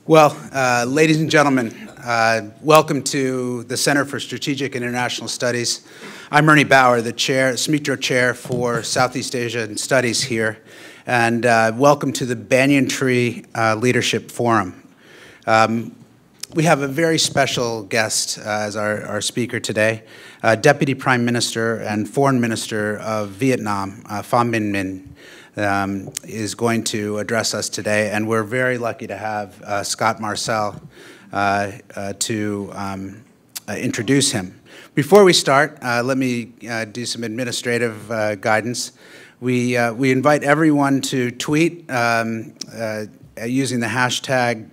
Well, ladies and gentlemen, welcome to the Center for Strategic and International Studies. I'm Ernie Bauer, the SMITRO Chair for Southeast Asian Studies here, and welcome to the Banyan Tree Leadership Forum. We have a very special guest as our speaker today, Deputy Prime Minister and Foreign Minister of Vietnam, Pham Binh Minh. Is going to address us today, and we're very lucky to have Scott Marcel to introduce him. Before we start, let me do some administrative guidance. We invite everyone to tweet using the hashtag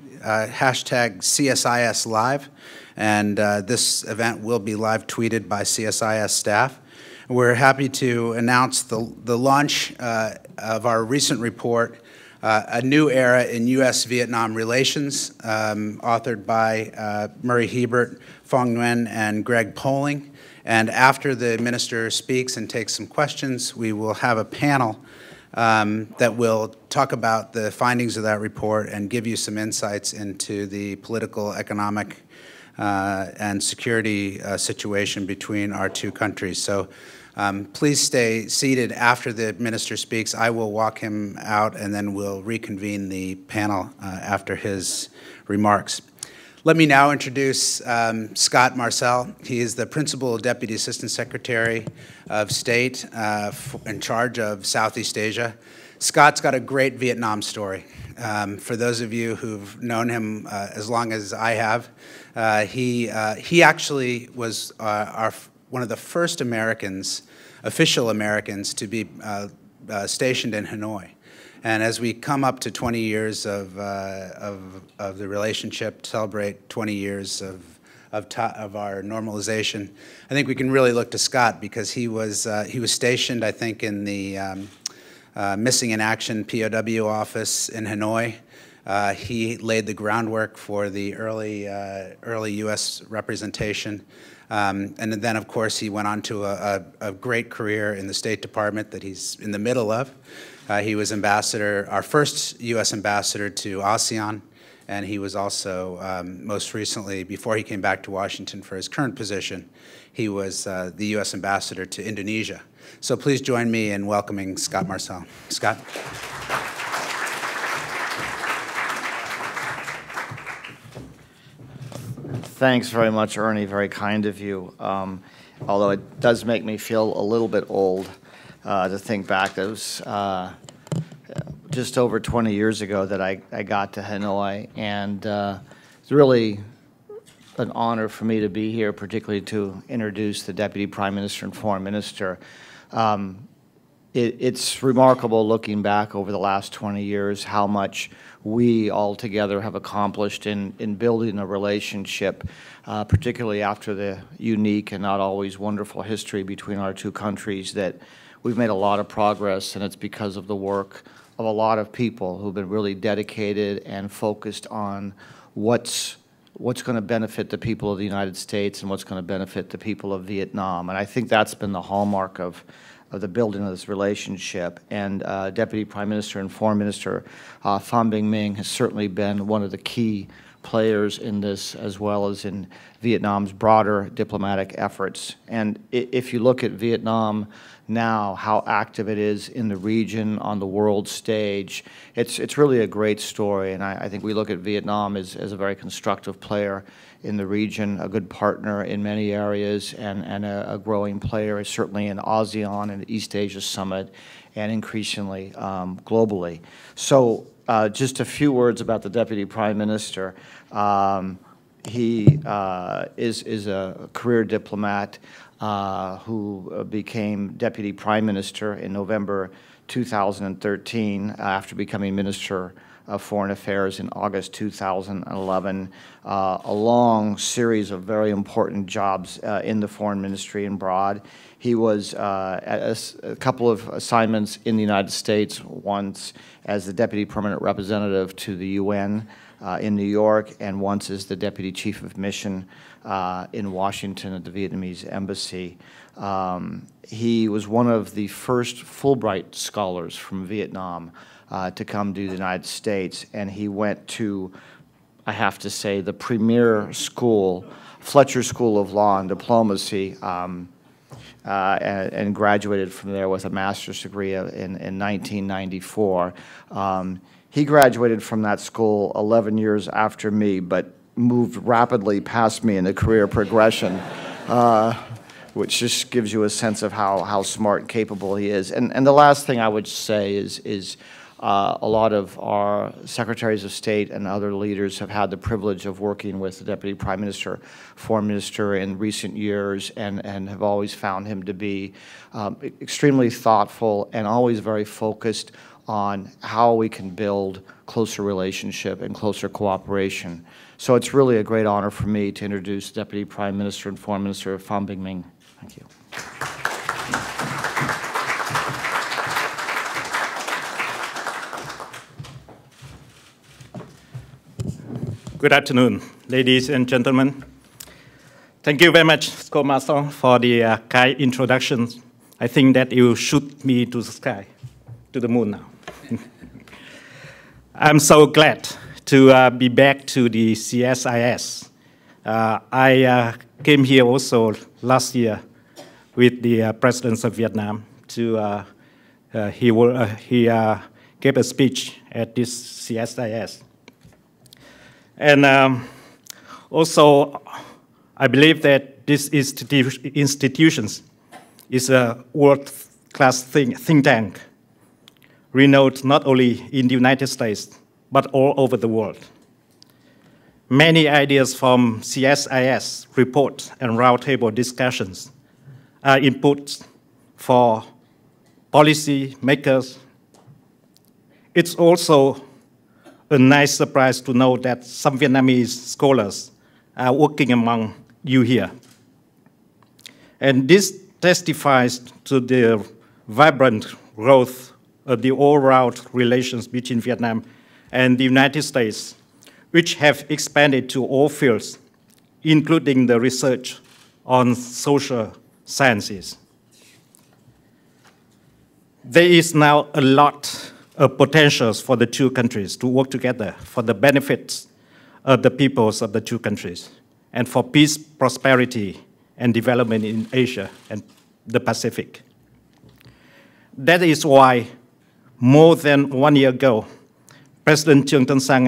CSIS Live, and this event will be live tweeted by CSIS staff. We're happy to announce the launch of our recent report, A New Era in U.S. Vietnam Relations, authored by Murray Hebert, Phong Nguyen, and Greg Poling. And after the minister speaks and takes some questions, we will have a panel that will talk about the findings of that report and give you some insights into the political, economic, and security situation between our two countries. So please stay seated after the minister speaks. I will walk him out, and then we'll reconvene the panel after his remarks. Let me now introduce Scott Marcel. He is the Principal Deputy Assistant Secretary of State in charge of Southeast Asia. Scott's got a great Vietnam story. For those of you who've known him as long as I have, he actually was one of the first official Americans to be stationed in Hanoi. And as we come up to 20 years of the relationship, celebrate 20 years of our normalization, I think we can really look to Scott because he was stationed, I think, in the Missing in Action POW office in Hanoi. He laid the groundwork for the early U.S. representation. And then, of course, he went on to a great career in the State Department that he's in the middle of. He was our first U.S. ambassador to ASEAN, and he was also, most recently, before he came back to Washington for his current position, he was the U.S. ambassador to Indonesia. So please join me in welcoming Scott Marcel. Scott. Thanks very much, Ernie. Very kind of you. Although it does make me feel a little bit old to think back. It was just over 20 years ago that I got to Hanoi, and it's really an honor for me to be here, particularly to introduce the Deputy Prime Minister and Foreign Minister. It's remarkable looking back over the last 20 years how much we all together have accomplished in building a relationship, particularly after the unique and not always wonderful history between our two countries, that we've made a lot of progress, and it's because of the work of a lot of people who've been really dedicated and focused on what's going to benefit the people of the United States and what's going to benefit the people of Vietnam. And I think that's been the hallmark of the building of this relationship. And Deputy Prime Minister and Foreign Minister Pham Binh Minh has certainly been one of the key players in this, as well as in Vietnam's broader diplomatic efforts. And if you look at Vietnam now, how active it is in the region, on the world stage, it's really a great story. And I think we look at Vietnam as a very constructive player in the region, a good partner in many areas, and a growing player certainly in ASEAN and the East Asia Summit, and increasingly globally. So just a few words about the Deputy Prime Minister. He is a career diplomat who became Deputy Prime Minister in November 2013 after becoming Minister of Foreign Affairs in August 2011, a long series of very important jobs in the foreign ministry and abroad. He was at a couple of assignments in the United States, once as the Deputy Permanent Representative to the UN in New York, and once as the Deputy Chief of Mission in Washington at the Vietnamese Embassy. He was one of the first Fulbright scholars from Vietnam to come to the United States, and he went to I have to say, the premier school, Fletcher School of Law and Diplomacy, and graduated from there with a master's degree in 1994. He graduated from that school 11 years after me, but moved rapidly past me in the career progression, which just gives you a sense of how smart and capable he is. And the last thing I would say is a lot of our secretaries of state and other leaders have had the privilege of working with the Deputy Prime Minister, Foreign Minister in recent years, and have always found him to be extremely thoughtful and always very focused on how we can build closer relationship and closer cooperation. So it's really a great honor for me to introduce Deputy Prime Minister and Foreign Minister Pham Binh Minh. Thank you. Good afternoon, ladies and gentlemen. Thank you very much, Schoolmaster, for the kind introduction. I think that you shoot me to the sky, to the moon now. I'm so glad to be back to the CSIS. I came here also last year with the President of Vietnam. He gave a speech at this CSIS. And also, I believe that this institution is a world-class think tank, renowned not only in the United States, but all over the world. Many ideas from CSIS reports and roundtable discussions are inputs for policy makers. It's also a nice surprise to know that some Vietnamese scholars are working among you here. And this testifies to the vibrant growth of the all-round relations between Vietnam and the United States, which have expanded to all fields, including the research on social sciences. There is now a lot of potentials for the two countries to work together for the benefits of the peoples of the two countries and for peace, prosperity, and development in Asia and the Pacific. That is why, more than 1 year ago, President Trương Tân Sang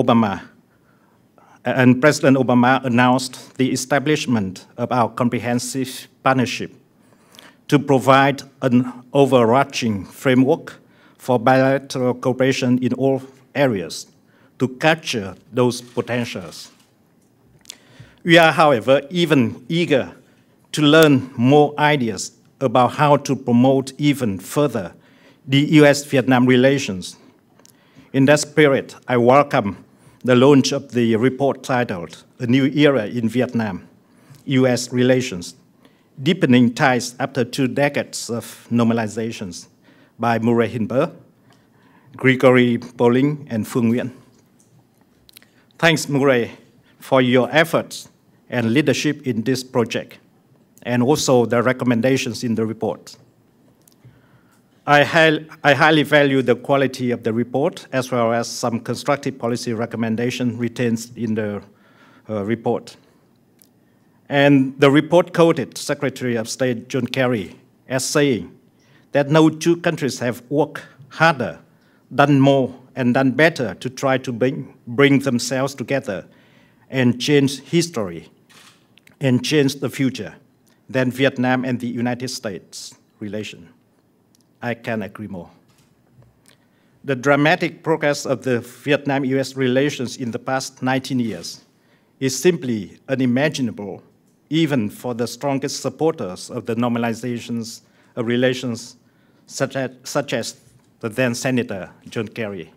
and President Obama announced the establishment of our comprehensive partnership to provide an overarching framework for bilateral cooperation in all areas to capture those potentials. We are, however, even eager to learn more ideas about how to promote even further the U.S. Vietnam relations. In that spirit, I welcome the launch of the report titled A New Era in Vietnam, U.S. Relations, Deepening Ties After 2 Decades of Normalizations by Murray Hinberg, Gregory Bolling, and Phương Nguyen. Thanks, Murray, for your efforts and leadership in this project, and also the recommendations in the report. I highly value the quality of the report, as well as some constructive policy recommendations retained in the report. And the report quoted Secretary of State John Kerry as saying that no two countries have worked harder, done more, and done better to try to bring themselves together and change history and change the future than Vietnam and the United States relation. I can't agree more. The dramatic progress of the Vietnam-US relations in the past 19 years is simply unimaginable, even for the strongest supporters of the normalizations of relations, such as the then Senator John Kerry.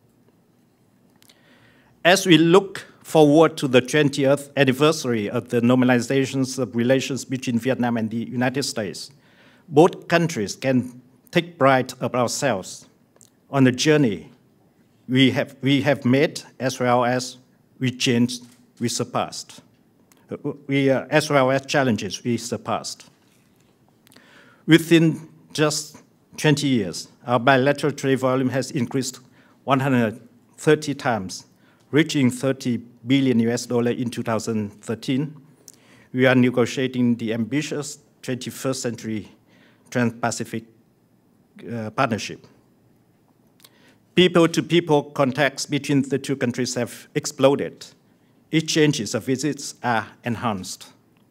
As we look forward to the 20th anniversary of the normalizations of relations between Vietnam and the United States, both countries can take pride of ourselves on the journey we have made, as well as we changed, we surpassed. As well as challenges we surpassed. Within just 20 years, our bilateral trade volume has increased 130 times reaching 30 billion US dollar in 2013, we are negotiating the ambitious 21st century Trans-Pacific Partnership. People-to-people contacts between the two countries have exploded. Exchanges of visits are enhanced.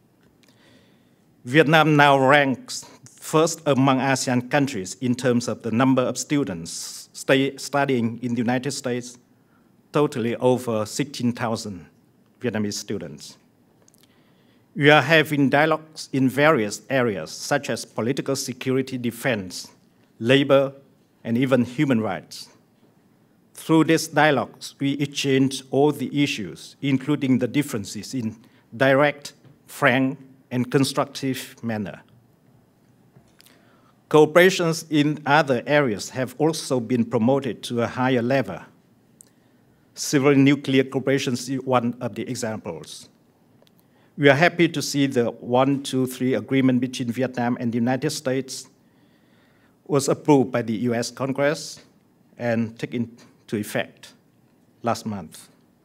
Vietnam now ranks first among ASEAN countries in terms of the number of students studying in the United States, totally over 16,000 Vietnamese students. We are having dialogues in various areas, such as political security, defense, labor, and even human rights. Through these dialogues, we exchange all the issues, including the differences, in direct, frank, and constructive manner. Cooperations in other areas have also been promoted to a higher level. Civil nuclear cooperation is one of the examples. We are happy to see the 123 agreement between Vietnam and the United States was approved by the U.S. Congress and taken into effect last month.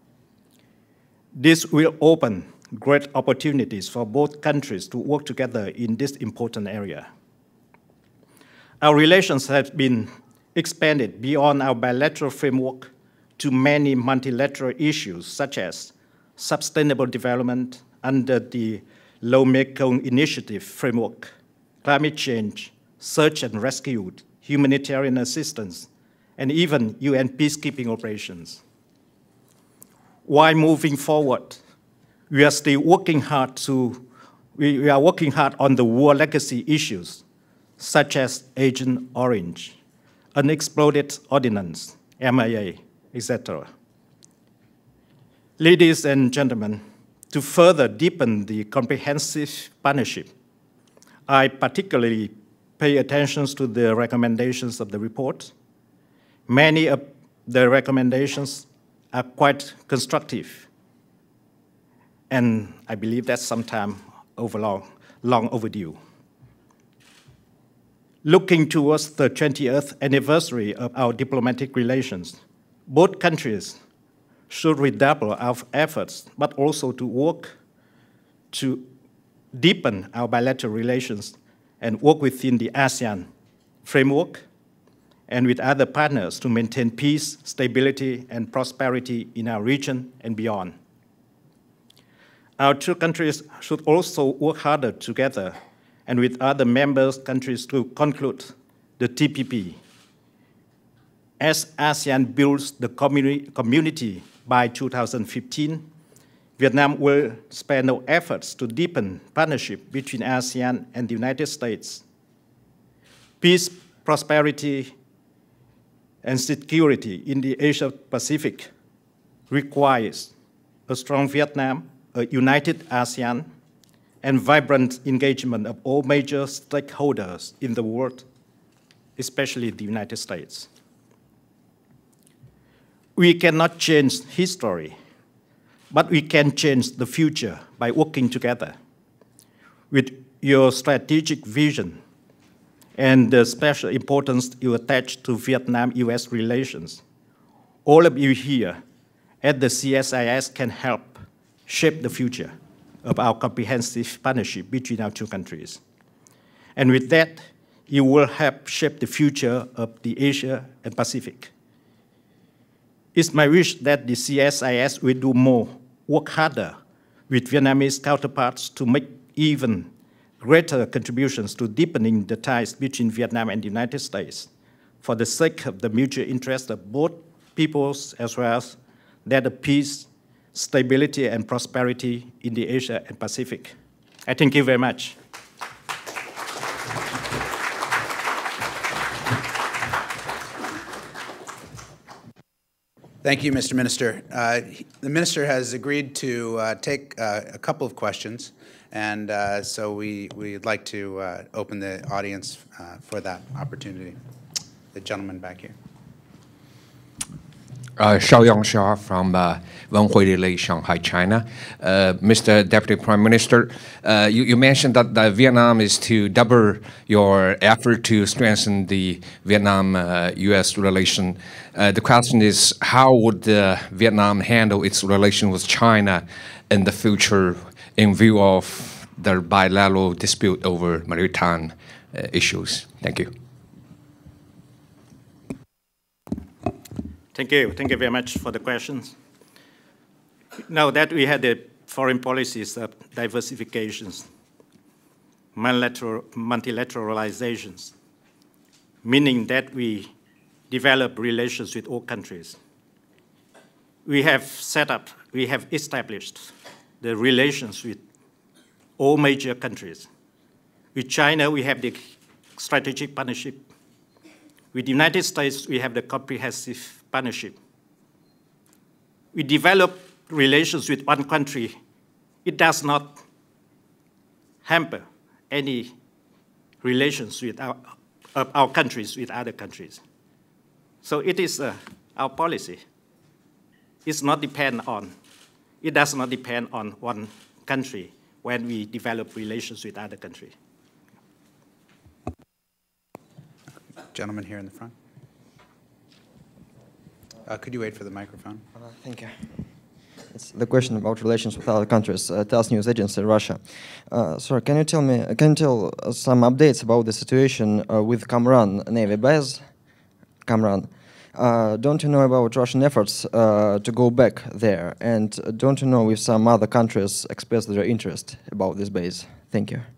This will open great opportunities for both countries to work together in this important area. Our relations have been expanded beyond our bilateral framework to many multilateral issues, such as sustainable development under the Low Mekong Initiative framework, climate change, search and rescue, humanitarian assistance, and even UN peacekeeping operations. While moving forward, we are still working hard on the war legacy issues, such as Agent Orange, unexploded ordnance, MIA, etc. Ladies and gentlemen, to further deepen the comprehensive partnership, I particularly pay attention to the recommendations of the report. Many of the recommendations are quite constructive, and I believe that's sometime long overdue. Looking towards the 20th anniversary of our diplomatic relations, both countries should redouble our efforts, but also to work to deepen our bilateral relations and work within the ASEAN framework and with other partners to maintain peace, stability, and prosperity in our region and beyond. Our two countries should also work harder together and with other member countries to conclude the TPP. As ASEAN builds the community by 2015, Vietnam will spare no efforts to deepen partnership between ASEAN and the United States. Peace, prosperity, and security in the Asia-Pacific requires a strong Vietnam, a united ASEAN, and vibrant engagement of all major stakeholders in the world, especially the United States. We cannot change history, but we can change the future by working together. With your strategic vision and the special importance you attach to Vietnam-US relations, all of you here at the CSIS can help shape the future of our comprehensive partnership between our two countries. And with that, you will help shape the future of the Asia and Pacific. It's my wish that the CSIS will do more, work harder with Vietnamese counterparts to make even greater contributions to deepening the ties between Vietnam and the United States for the sake of the mutual interest of both peoples as well as that of peace, stability, and prosperity in the Asia and Pacific. I thank you very much. Thank you, Mr. Minister. The Minister has agreed to take a couple of questions, and so we'd like to open the audience for that opportunity. The gentleman back here. Xiaoyang Xia from Wenhui Relay, Shanghai, China. Mr. Deputy Prime Minister, you mentioned that Vietnam is to double your effort to strengthen the Vietnam-U.S. relation. The question is, how would Vietnam handle its relation with China in the future in view of the bilateral dispute over maritime issues? Thank you. Thank you. Thank you very much for the questions. Now that we had the foreign policies of diversifications, multilateralizations, meaning that we develop relations with all countries. We have established the relations with all major countries. With China, we have the strategic partnership. With the United States, we have the comprehensive partnership. We develop relations with one country. It does not hamper any relations with our countries with other countries. So it is our policy. It does not depend on one country when we develop relations with other countries. Gentleman here in the front. Could you wait for the microphone? Thank you. It's the question about relations with other countries. TASS news agency, Russia. Sir, can you tell some updates about the situation with Kamran Navy base? Kamran. Don't you know about Russian efforts to go back there? And don't you know if some other countries express their interest about this base? Thank you.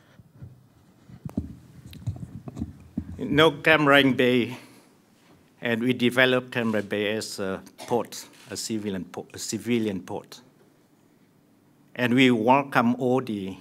No, Cam Bay, and we developed Cam Bay as a port, a civilian port. And we welcome all the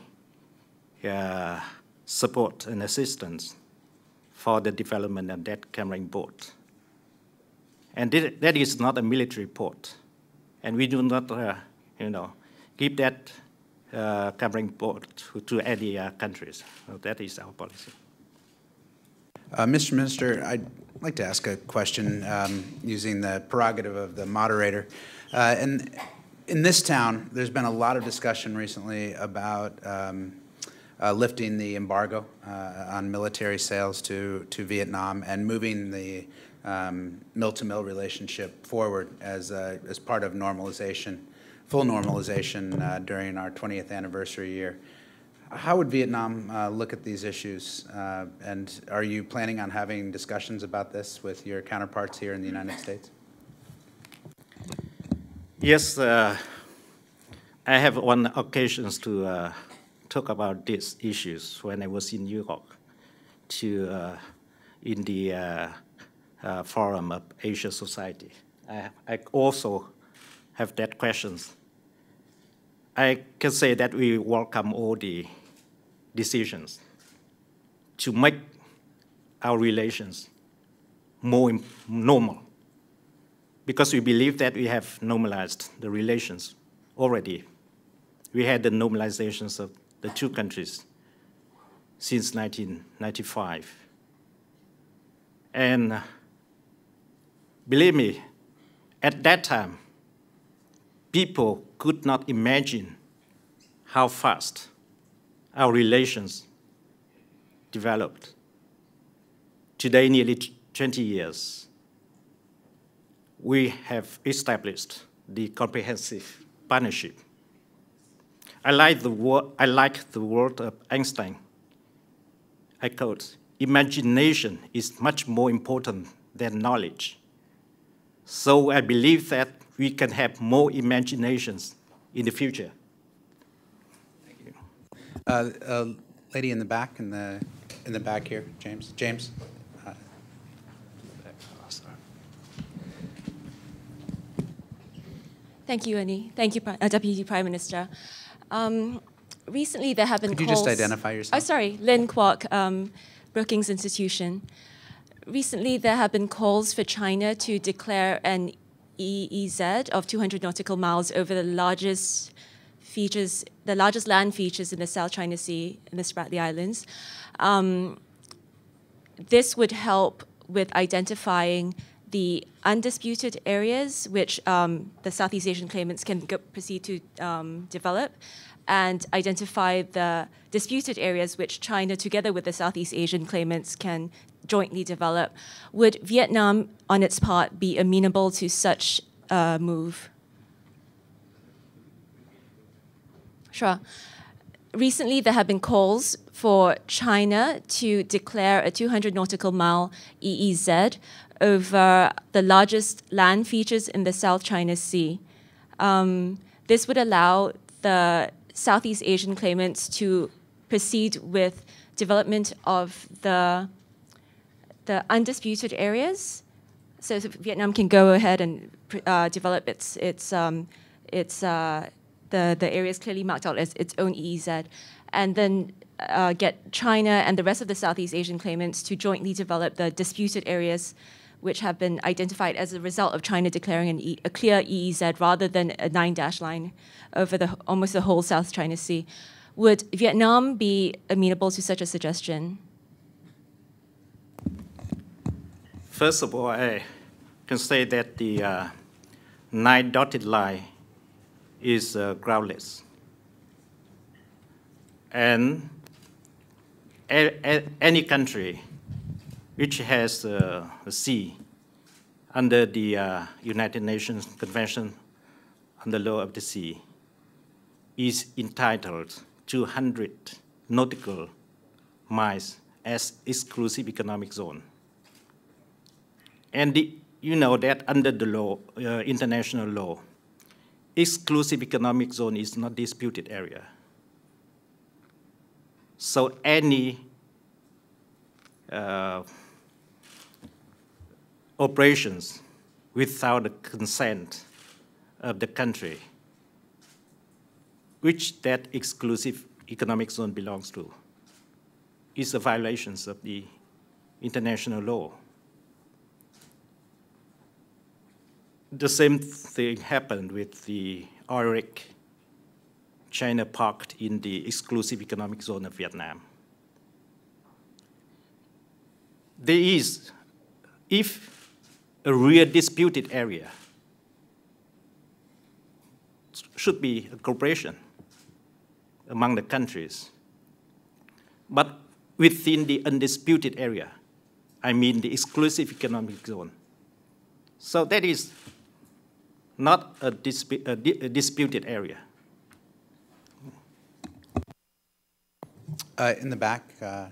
support and assistance for the development of that Cam port. And that is not a military port. And we do not, give that Cam port to any countries. So that is our policy. Mr. Minister, I'd like to ask a question using the prerogative of the moderator. And in this town, there's been a lot of discussion recently about lifting the embargo on military sales to Vietnam and moving the mill-to-mill relationship forward as part of normalization, full normalization during our 20th anniversary year. How would Vietnam look at these issues? And are you planning on having discussions about this with your counterparts here in the United States? Yes, I have on occasions to talk about these issues when I was in New York in the Forum of Asia Society. I also have that questions. I can say that we welcome all the decisions to make our relations more normal, because we believe that we have normalized the relations already. We had the normalizations of the two countries since 1995. And believe me, at that time, people could not imagine how fast our relations developed. Today, nearly 20 years, we have established the comprehensive partnership. I like the word of Einstein. I quote, "Imagination is much more important than knowledge." So I believe that we can have more imaginations in the future. Thank you. Lady in the back, in the back here, James. James. Thank you, Annie. Thank you, Deputy Prime Minister. Recently, there have been calls... Could you just identify yourself? Oh, sorry. Lynn Kwok, Brookings Institution. Recently, there have been calls for China to declare an EEZ of 200 nautical miles over the largest land features in the South China Sea in the Spratly Islands. This would help with identifying the undisputed areas which the Southeast Asian claimants can proceed to develop, and identify the disputed areas which China, together with the Southeast Asian claimants, can jointly develop. Would Vietnam, on its part, be amenable to such a move? Sure. Recently, there have been calls for China to declare a 200 nautical mile EEZ over the largest land features in the South China Sea. This would allow the Southeast Asian claimants to proceed with development of the undisputed areas. So Vietnam can go ahead and develop the areas clearly marked out as its own EEZ, and then get China and the rest of the Southeast Asian claimants to jointly develop the disputed areas which have been identified as a result of China declaring a clear EEZ rather than a 9-dash line over almost the whole South China Sea. Would Vietnam be amenable to such a suggestion? First of all, I can say that the 9 dotted line is groundless. And any country which has a sea under the United Nations Convention on the Law of the Sea is entitled to 100 nautical miles as exclusive economic zone. And you know that under the law, international law, exclusive economic zone is not disputed area. So any operations without the consent of the country which that exclusive economic zone belongs to is a violation of the international law. The same thing happened with the oil rig China parked in the exclusive economic zone of Vietnam. There is, if a real disputed area, should be a cooperation among the countries. But within the undisputed area, I mean the exclusive economic zone. So that is not a disputed area. In the back.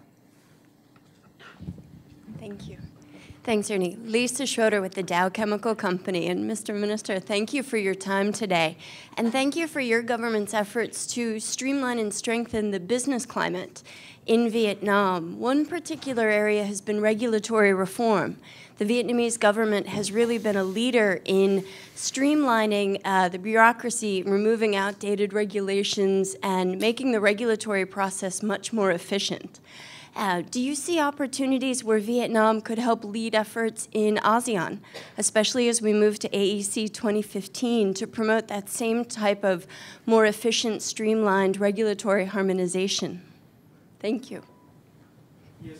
Thank you. Thanks, Ernie. Lisa Schroeder with the Dow Chemical Company. And Mr. Minister, thank you for your time today. And thank you for your government's efforts to streamline and strengthen the business climate in Vietnam. One particular area has been regulatory reform. The Vietnamese government has really been a leader in streamlining the bureaucracy, removing outdated regulations, and making the regulatory process much more efficient. Do you see opportunities where Vietnam could help lead efforts in ASEAN, especially as we move to AEC 2015, to promote that same type of more efficient, streamlined regulatory harmonization? Thank you. Yes,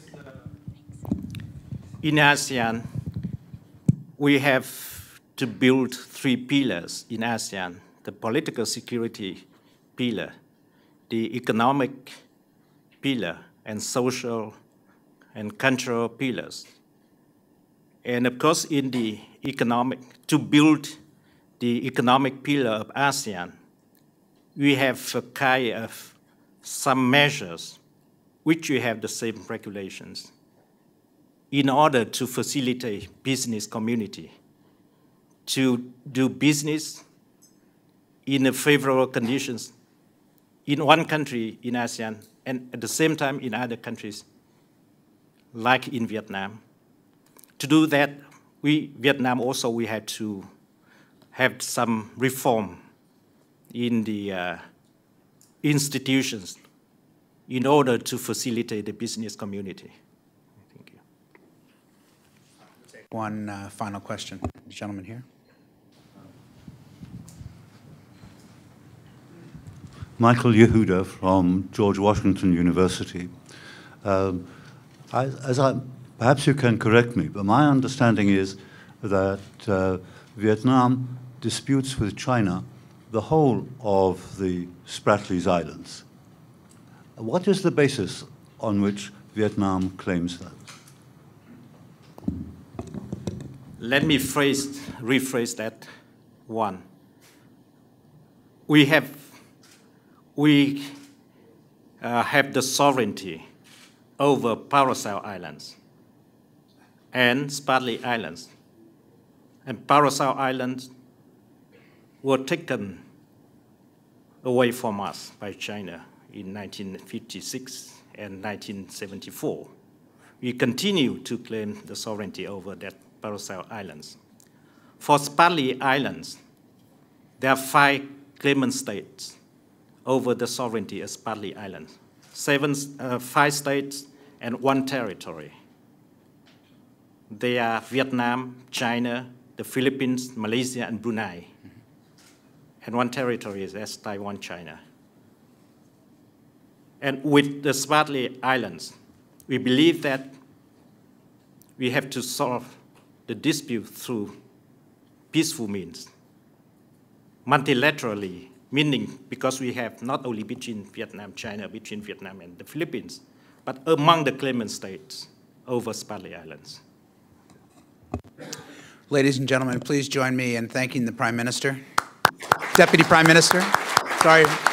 in ASEAN, we have to build 3 pillars in ASEAN: the political security pillar, the economic pillar, and social and cultural pillars. And of course, in the economic, to build the economic pillar of ASEAN, we have a kind of some measures which we have the same regulations in order to facilitate business community to do business in a favorable conditions in one country in ASEAN and at the same time in other countries, like in Vietnam. To do that, Vietnam also, we had to have some reform in the institutions in order to facilitate the business community. Thank you. One final question. The gentleman here. Michael Yehuda from George Washington University. Perhaps you can correct me, but my understanding is that Vietnam disputes with China the whole of the Spratlys Islands. What is the basis on which Vietnam claims that? Let me rephrase that one. We have the sovereignty over Paracel Islands and Spratly Islands. And Paracel Islands were taken away from us by China in 1956 and 1974. We continue to claim the sovereignty over that Paracel Islands. For Spratly Islands, there are 5 claimant states over the sovereignty of Spratly Islands. 5 states and 1 territory. They are Vietnam, China, the Philippines, Malaysia, and Brunei. And 1 territory is Taiwan, China. And with the Spratly Islands, we believe that we have to solve the dispute through peaceful means, multilaterally, meaning because we have not only between Vietnam, China, between Vietnam and the Philippines, but among the claimant states over Spratly Islands. Ladies and gentlemen, please join me in thanking the Prime Minister. Deputy Prime Minister, sorry.